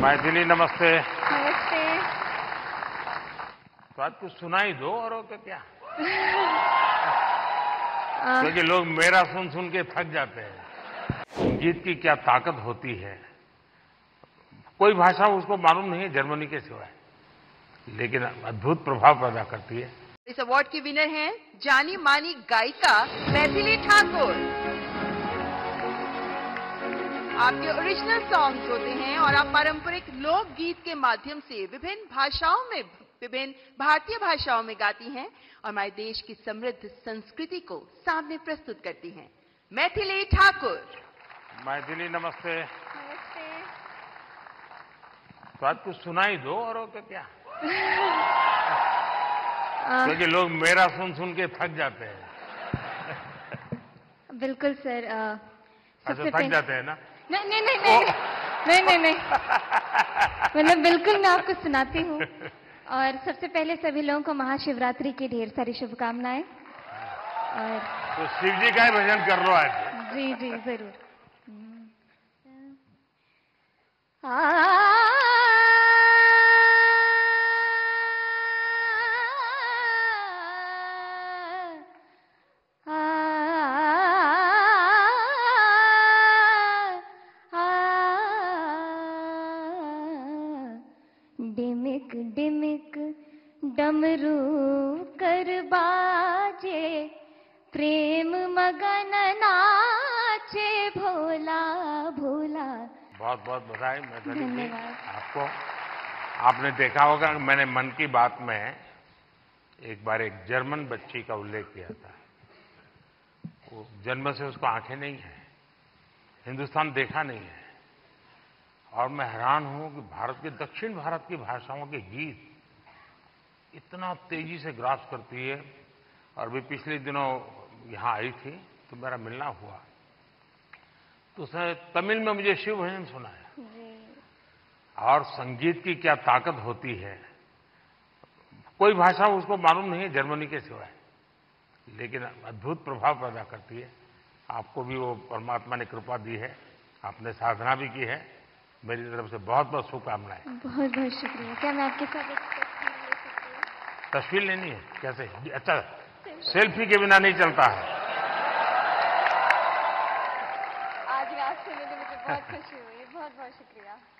मैथिली नमस्ते। नमस्ते। तो आज कुछ सुनाई दो और क्या क्योंकि लोग मेरा सुन सुन के थक जाते हैं। गीत की क्या ताकत होती है, कोई भाषा उसको मालूम नहीं है जर्मनी के सिवाय, लेकिन अद्भुत प्रभाव पैदा करती है। इस अवार्ड की विनर हैं जानी मानी गायिका मैथिली ठाकुर। आपके ओरिजिनल सॉन्ग्स होते हैं और आप पारंपरिक लोकगीत के माध्यम से विभिन्न भारतीय भाषाओं में गाती हैं और हमारे देश की समृद्ध संस्कृति को सामने प्रस्तुत करती हैं। मैथिली ठाकुर। मैथिली नमस्ते। नमस्ते। तो आज कुछ सुनाई दो और क्या क्योंकि लोग मेरा सुन सुन के थक जाते हैं। बिल्कुल सर। अच्छा, थक जाते हैं ना? नहीं मतलब बिल्कुल मैं आपको सुनाती हूँ। और सबसे पहले सभी लोगों को महाशिवरात्रि की ढेर सारी शुभकामनाएं। और तो शिव जी का ही भजन कर लो आज। जी जी जरूर। डिमिक डिमिक डमरू कर बाजे, प्रेम मगन नाचे भोला भोला। बहुत बहुत बधाई मैथिली जी धन्यवाद आपको। आपने देखा होगा कि मैंने मन की बात में एक बार एक जर्मन बच्ची का उल्लेख किया था। वो जन्म से उसको आंखें नहीं है, हिंदुस्तान देखा नहीं है, और मैं हैरान हूं कि भारत के दक्षिण भारत की भाषाओं के गीत इतना तेजी से ग्रास करती है। और भी पिछले दिनों यहां आई थी तो मेरा मिलना हुआ, तो उसने तमिल में मुझे शिव भजन सुनाया। और संगीत की क्या ताकत होती है, कोई भाषा उसको मालूम नहीं है जर्मनी के सिवाय, लेकिन अद्भुत प्रभाव पैदा करती है। आपको भी वो परमात्मा ने कृपा दी है, आपने साधना भी की है। मेरी तरफ से बहुत बहुत शुभकामनाएं। बहुत बहुत शुक्रिया। क्या मैं आपके साथ एक तस्वीर ले सकती हूँ? तस्वीर लेनी है? कैसे? अच्छा, सेल्फी के बिना नहीं चलता है। आज रात से मुझे बहुत खुशी हुई। बहुत बहुत शुक्रिया।